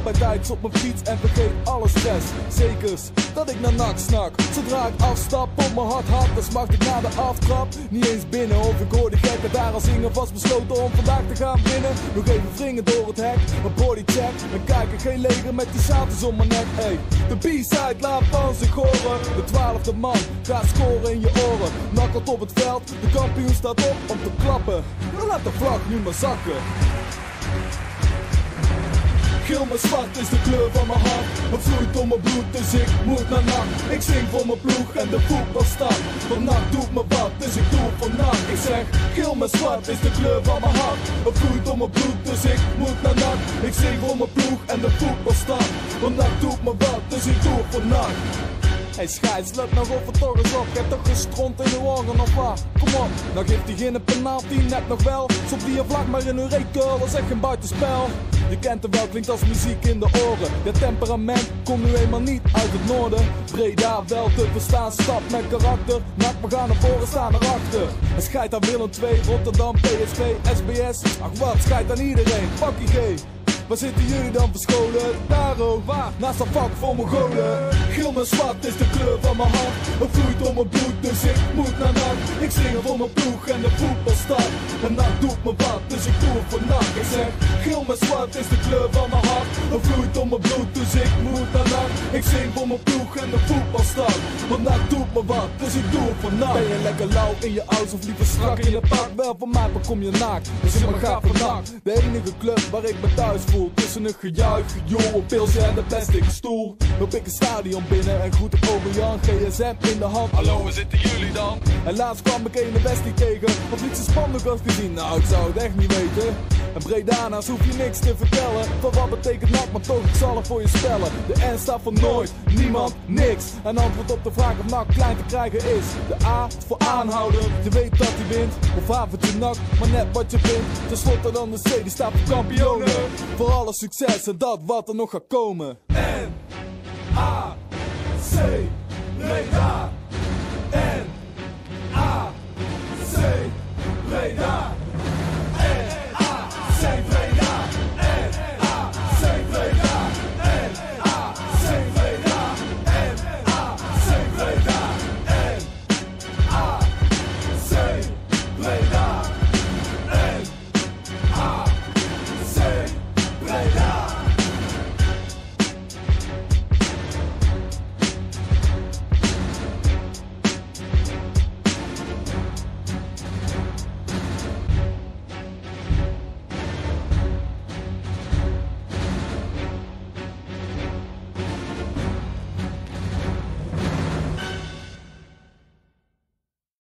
bijtijds op mijn fiets en vergeet alle stress. Zekers dat ik naar NAC snak. Zodra ik afstap op mijn hart, dan smacht ik naar de aftrap. Niet eens binnen of ik hoor de gekken daar al zingen. Vast besloten om vandaag te gaan winnen. Nog even wringen door het hek, een bodycheck. En kijken geen leger met die satels om mijn nek. Ey, de B-side laat van zich horen. De 12e man gaat scoren in je oren. Nakkelt op het veld, de kampioen staat op om te klappen. Dan laat de vlag nu maar zakken. Geel met zwart is de kleur van mijn hart. Het vloeit door mijn bloed, dus ik moet naar NAC. Ik zing voor mijn ploeg en de voetbalstad. Want NAC doet me wat, dus ik doe voor NAC. Ik zeg, geel met zwart is de kleur van mijn hart. Het vloeit door mijn bloed, dus ik moet naar NAC. Ik zing voor mijn ploeg en de voetbalstad. Want NAC doet me wat, dus ik doe voor NAC. Hey scheids, let nou op het toch eens op. Ik heb toch gestrond in de ogen of wat? Kom op, nou geeft hij geen penalty, net nog wel. Stop die je vlag maar in uw reekurl, dat is echt geen buitenspel. Je kent hem wel, klinkt als muziek in de oren. Je temperament komt nu eenmaal niet uit het noorden. Breda wel te verstaan, stap met karakter. NAC, we gaan naar voren, staan erachter. En scheidt aan Willem 2, Rotterdam, PSV, SBS. Ach wat, scheidt aan iedereen, pakkie G. Waar zitten jullie dan verscholen? Daar ook, waar? Naast een vak voor Mongolen. Geel met zwart is de kleur van mijn hart. Het vloeit door mijn bloed, dus ik moet naar NAC. Ik zing voor mijn ploeg en de voetbalstad. En NAC doet me wat, dus ik doe voor NAC. Ik zeg, geel met zwart is de kleur van mijn hart. Het vloeit door mijn bloed, dus ik moet naar NAC. Ik zing voor mijn ploeg en de voetbalstad. Want NAC doet me wat, dus ik doe voor NAC. Ben je lekker lauw in je aus of liever strak in je pak? Wel, van mij bekom je naakt. Dus ik ga voor NAC. De enige club waar ik me thuis voel. Tussen een gejuich, gejoel, een pilsje en de plastic stoel. Loop ik een stadion binnen en groet ik over Jan. GSM in de hand, hallo, waar zitten jullie dan? En laatst kwam ik een Westie tegen. Of iets een spandoek had gezien, nou ik zou het echt niet weten. En Bredana's hoef je niks te vertellen. Van wat betekent NAC, maar toch, ik zal het voor je spellen. De N staat voor nooit, niemand, niks. En antwoord op de vraag of NAC klein te krijgen is. De A is voor aanhouden, je weet dat hij wint. Of haventje NAC, maar net wat je vindt. Ten slotte dan de C, die staat voor kampioenen. Voor alle succes en dat wat er nog gaat komen. N-A